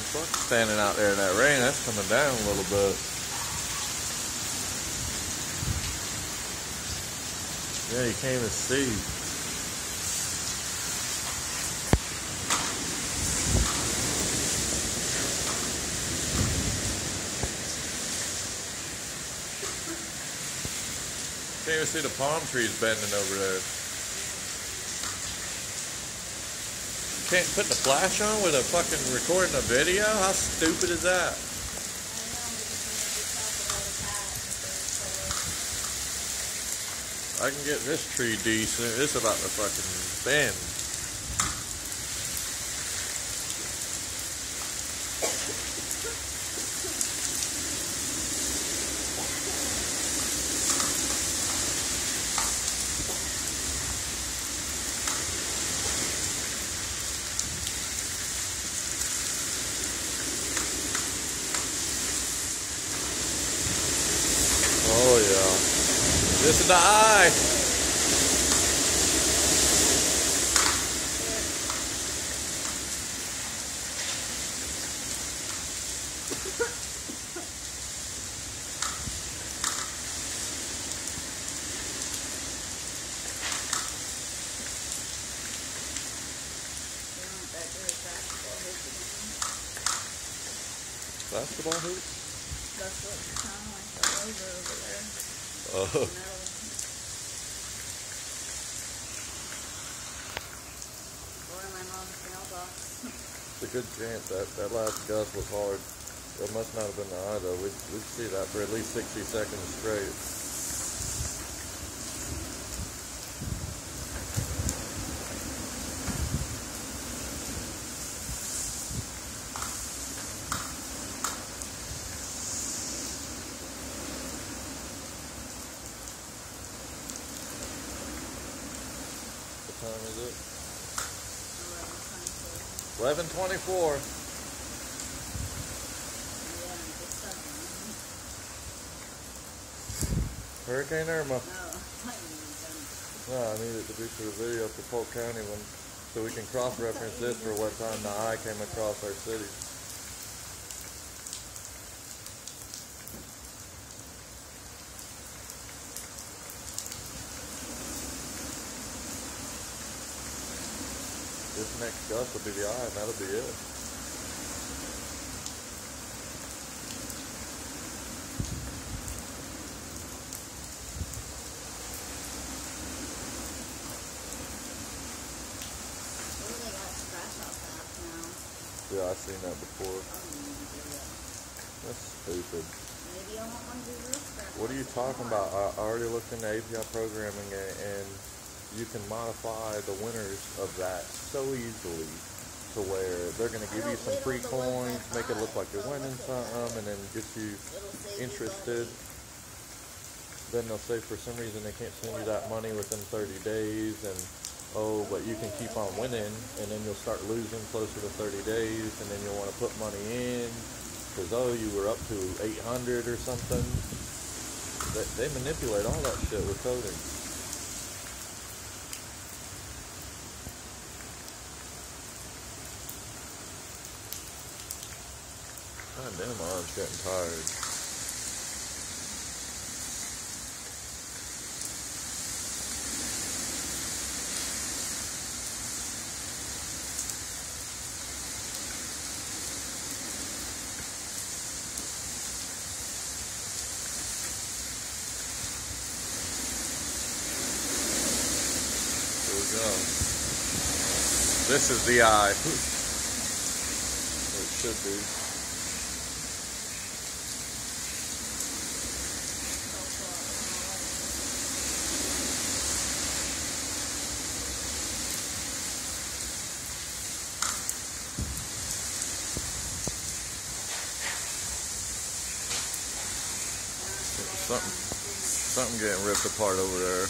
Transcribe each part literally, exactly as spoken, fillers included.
fuck standing out there in that rain? That's coming down a little bit. Yeah, you can't even see. Can't even see the palm trees bending over there. Can't put the flash on with a fucking recording a video? How stupid is that? I can get this tree decent. It's about to fucking bend. Oh yeah. This is the eye. Basketball hoop? That's what it's kind of like the logo over there. Oh. No. Or my mom's mailbox. It's a good chance that that last gust was hard. It must not have been the eye though. We we see that for at least sixty seconds straight. What time is it? eleven twenty-four. Hurricane Irma. No, I needed to do for the video for Polk County when, so we can cross-reference this for what time the eye came across our city. This next gust will be the eye, and that'll be it. Yeah, I've seen that before. That's stupid. Maybe I won't want to do real scratch. What are you talking about? I already looked into A P I programming, and you can modify the winners of that so easily to where they're going to give you some free coins, make it look like you're winning something, and then get you interested. Then they'll say for some reason they can't send you that money within thirty days, and oh, but you can keep on winning, and then you'll start losing closer to thirty days, and then you'll want to put money in because oh, you were up to eight hundred or something. They, they manipulate all that shit with coding. God damn, my arm's getting tired. Here we go. This is the eye. It should be. Something, something getting ripped apart over there.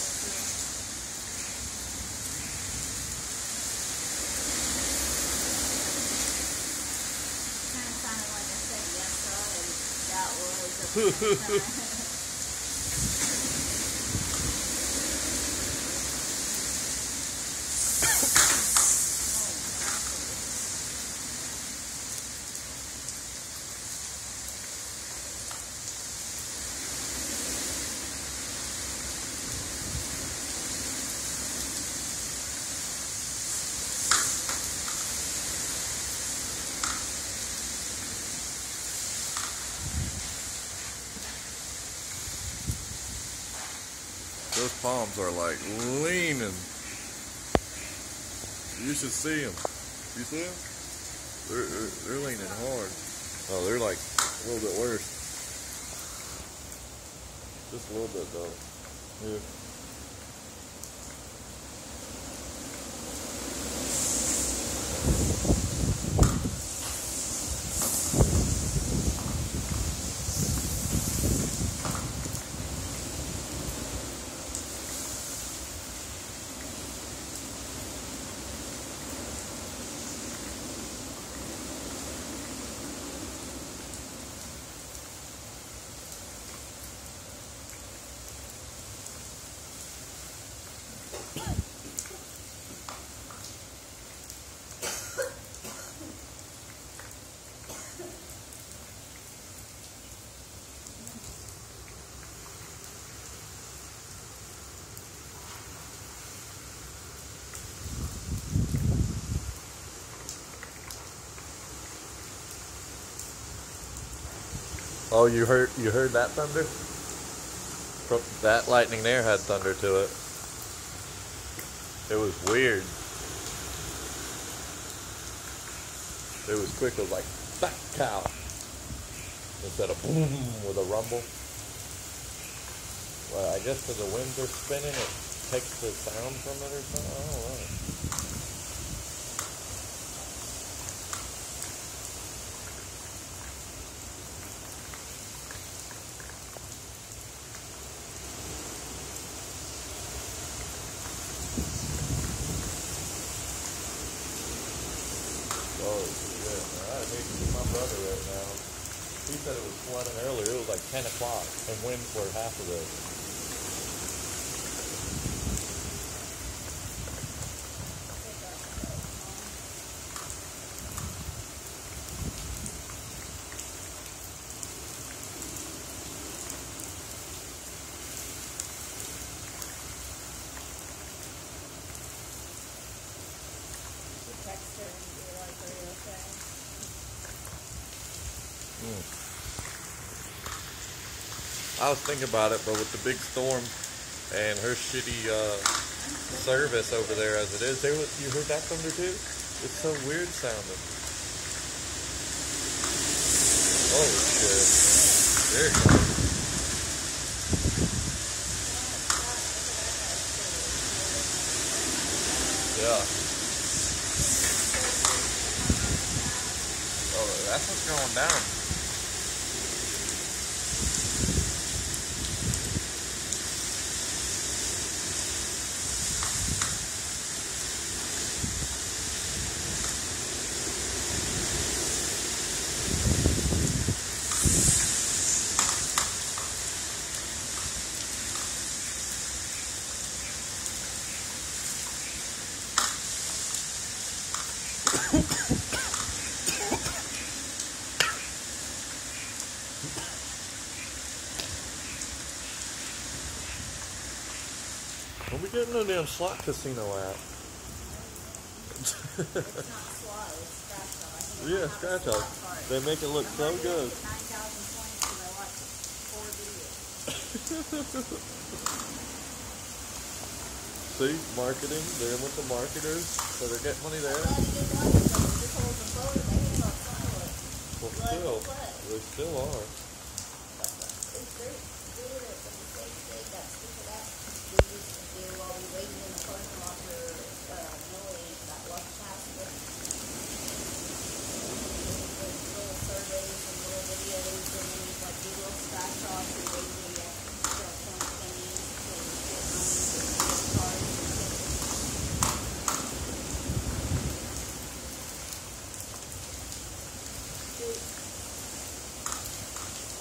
Kind of sounded like I said yes, and that was a Those palms are like leaning. You should see them. You see them? They're, they're, they're leaning hard. Oh, they're like a little bit worse. Just a little bit though. Here. Oh, you heard you heard that thunder? From that lightning there had thunder to it. It was weird. It was quick. It was like "back cow" instead of boom with a rumble. Well, I guess because the winds are spinning, it takes the sound from it or something. I don't know. Oh, shit. I hate to see my brother right now. He said it was flooding earlier. It was like ten o'clock, and winds were half of this. Text her and be like, are you okay? Mm. I was thinking about it, but with the big storm and her shitty uh, service over there as it is, there was, you heard that thunder too? It's so weird sounding. Holy shit. There it goes. Yeah. Oh, that's what's going down. When we getting a damn slot casino at? It's not slow, it's scratch off. I think Yeah, scratch off. They make it look so good. nine thousand points because I watched four videos. See, marketing, they're with the marketers, so they're getting money there. Well, you get money, but you just hold the photo, they ain't gonna follow it. Well, Let still, it play. they still are. It's great to do it, but the same thing, that stupid app we used to do while we waited in the parking lot for uh, Millie, that lunch basket. Little surveys and little videos, and then you like do little scratch offs and waiting to get start throwing pennies and get money and gift cards and shit. Dude.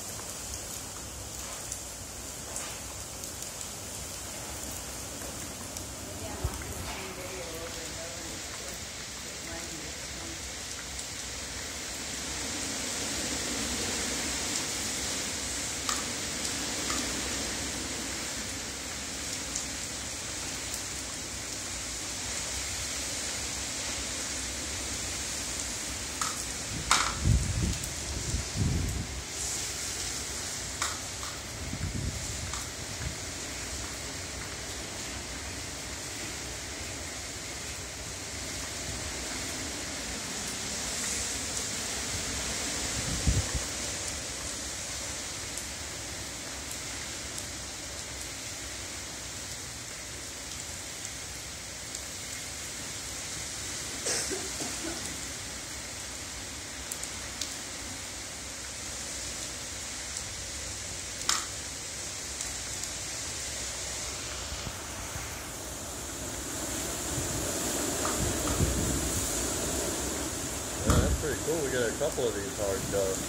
cool. We got a couple of these hard ducks.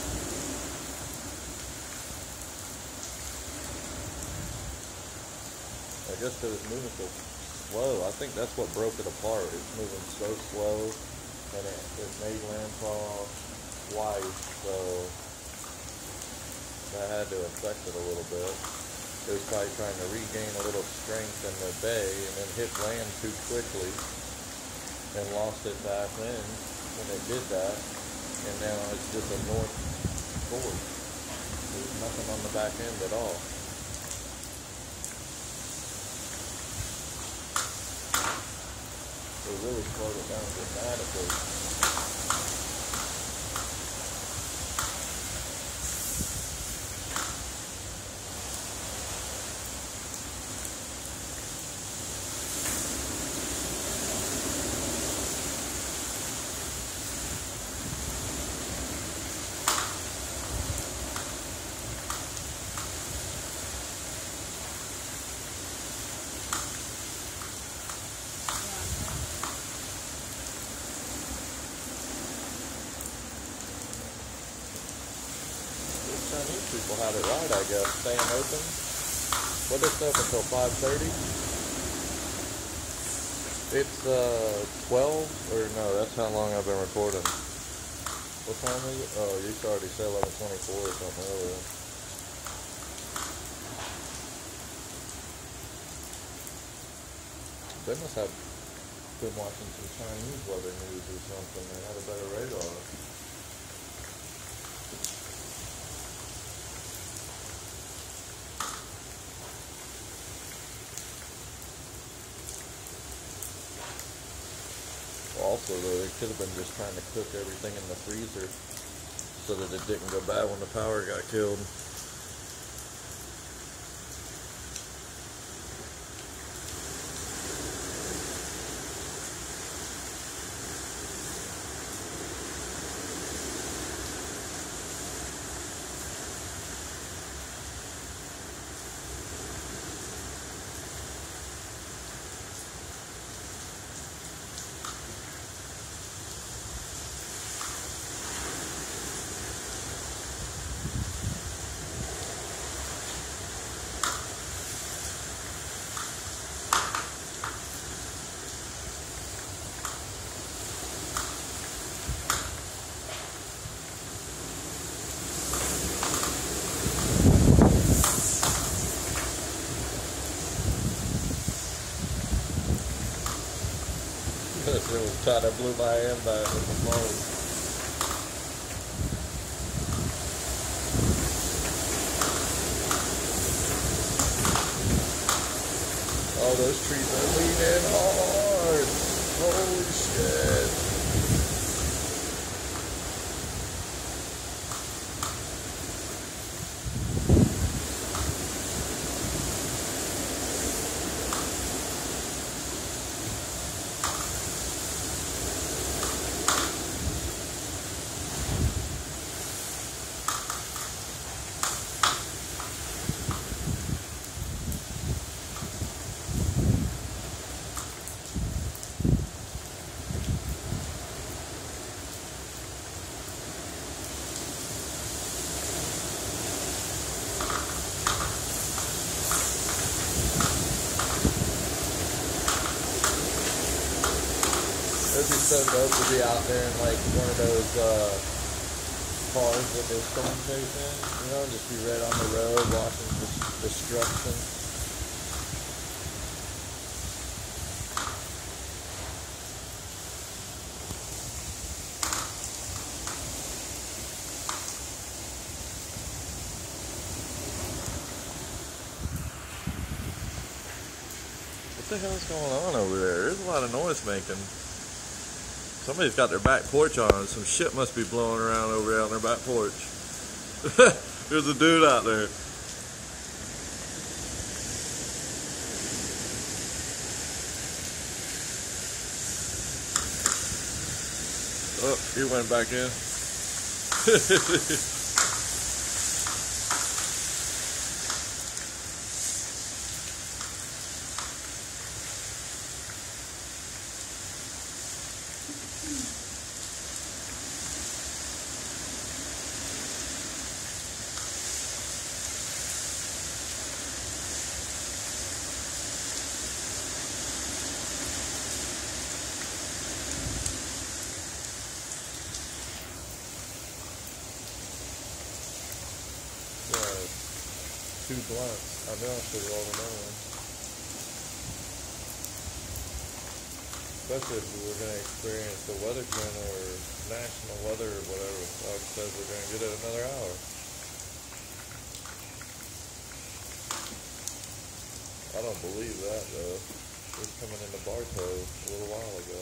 I guess it was moving so slow. I think that's what broke it apart. It's moving so slow, and it, it made landfall twice, so that had to affect it a little bit. It was probably trying to regain a little strength in the bay, and then hit land too quickly, and lost its ass end when it did that, and now it's just a north forward. There's nothing on the back end at all. It really slowed it down dramatically. Chinese people had it right, I guess. Staying open. What is up until five thirty? It's uh twelve, or no, that's how long I've been recording. What time is it? Oh, you already said eleven twenty-four or something earlier. They must have been watching some Chinese weather news or something. They had a better radar. Also, though, they could have been just trying to cook everything in the freezer so that it didn't go bad when the power got killed. It was trying to blew my hand back with the phone. Oh, those trees are leaning hard. Holy shit. It'd be so dope to be out there in like one of those uh, cars that they're storm chasing, you know, just be right on the road watching this destruction. What the hell's going on over there? There's a lot of noise making. Somebody's got their back porch on. Some shit must be blowing around over there on their back porch. There's a dude out there. Oh, he went back in. too blunt. I know I should roll another one. Especially if we're going to experience the weather trend or national weather or whatever the fuck says we're going to get it another hour. I don't believe that though. It was coming into Bartow a little while ago.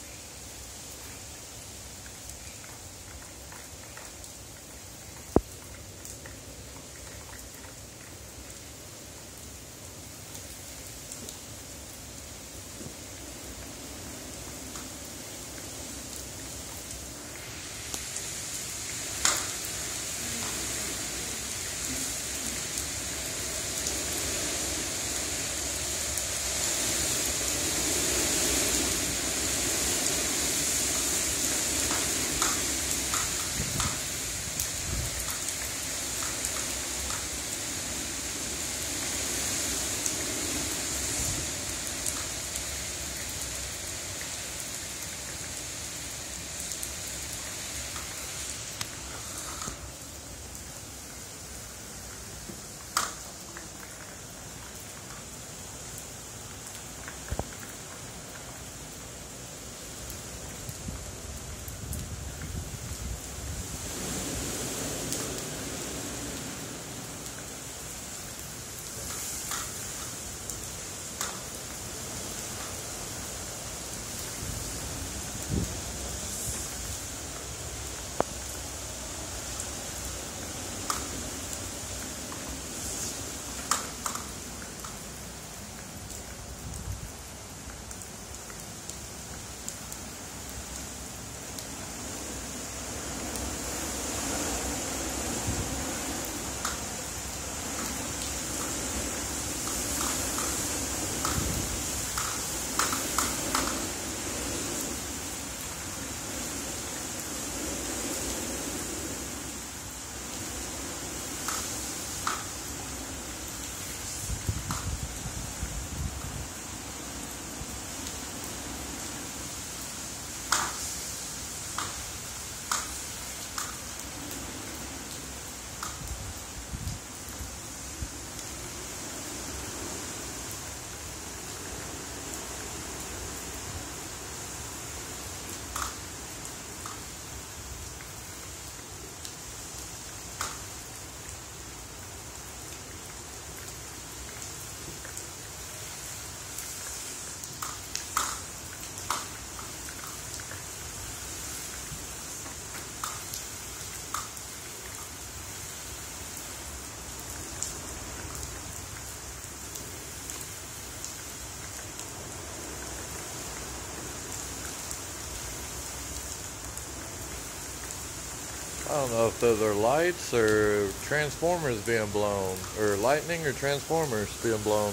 I don't know if those are lights or transformers being blown, or lightning or transformers being blown.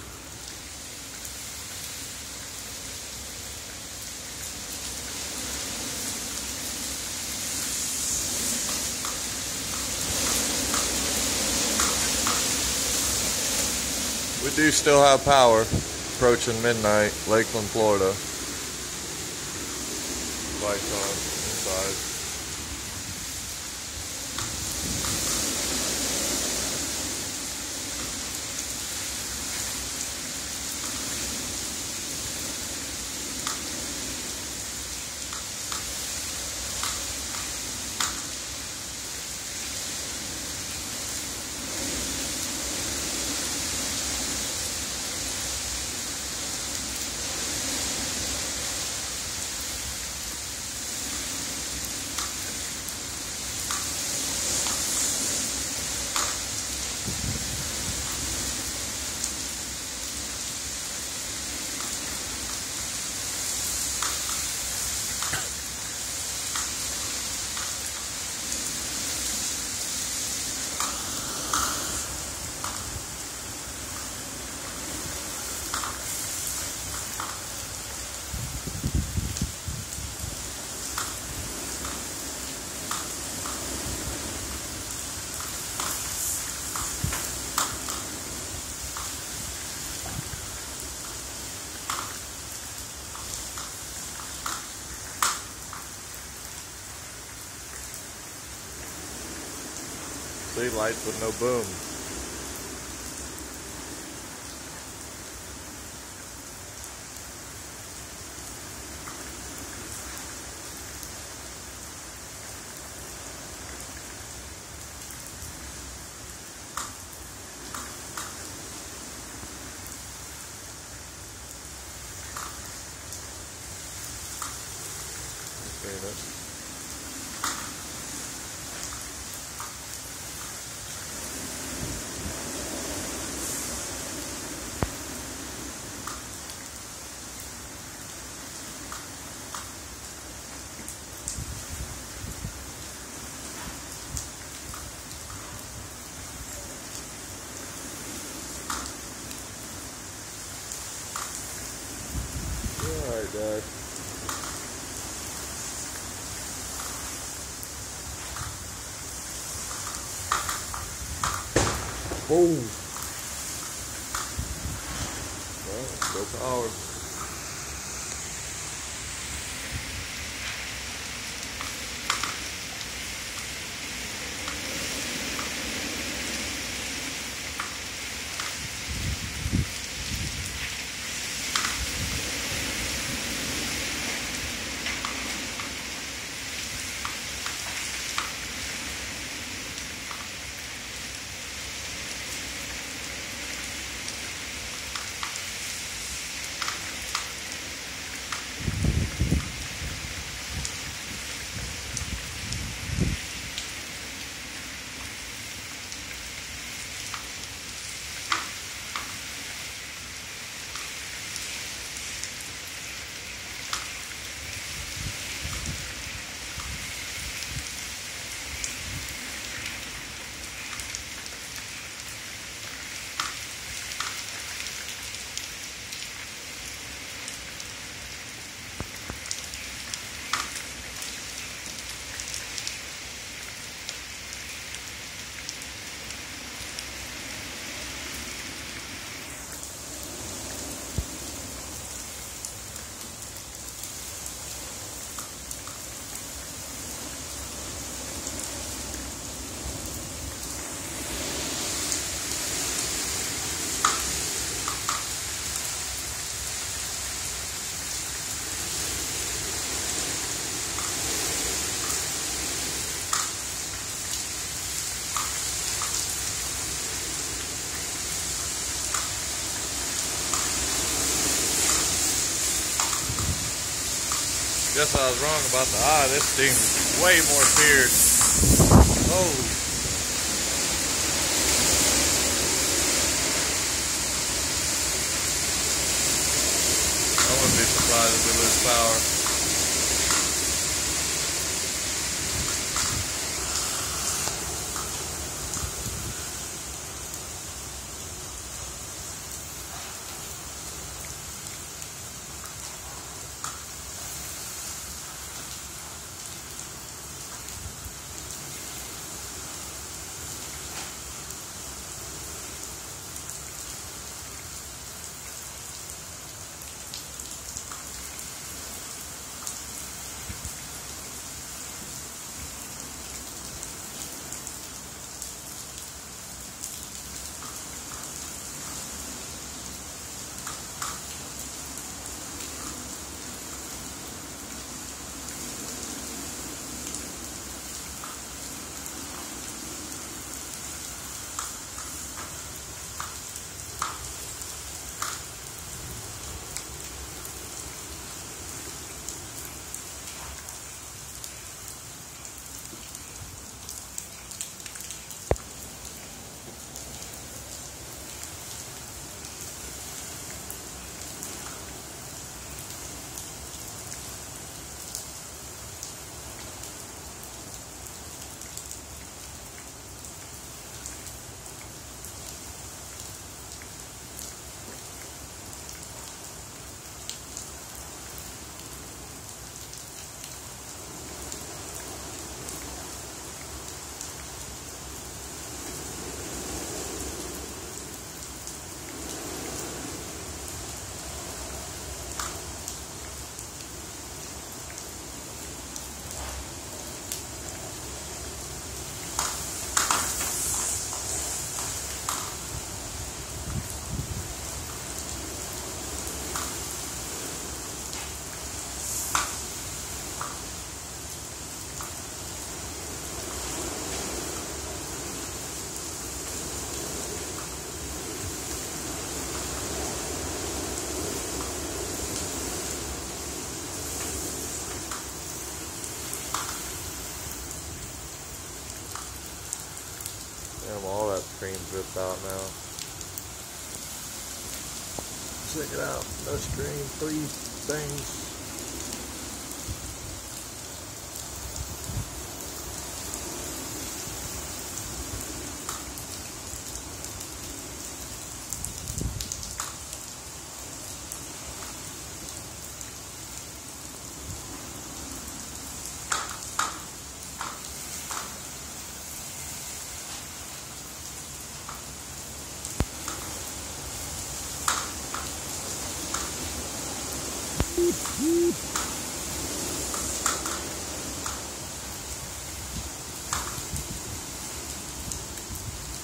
We do still have power, approaching midnight, Lakeland, Florida. Lights on inside. See, lights with no boom. it. Alright, Dad. Whoa! Well, go power. Guess I was wrong about the eye. This thing's way more feared. Oh. I wouldn't be surprised if we lose power. about now. Check it out. No screen, three things.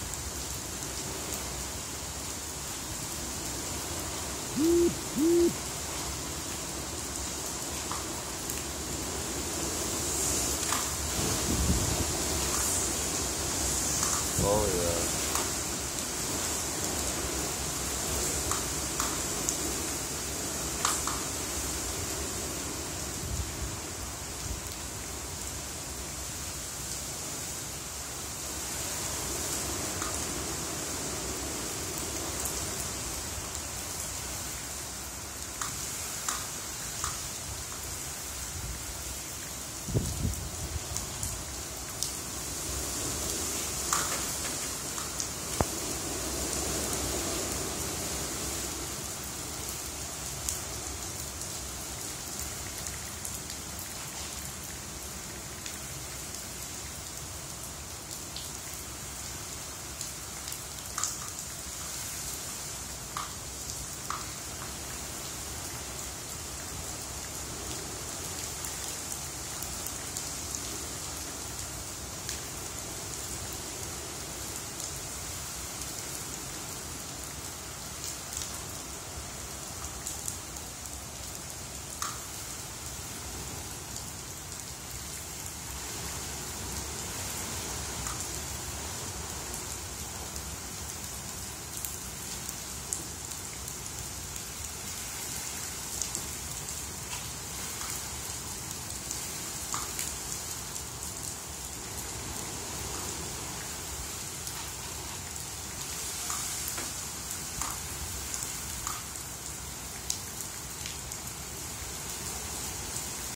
Woo!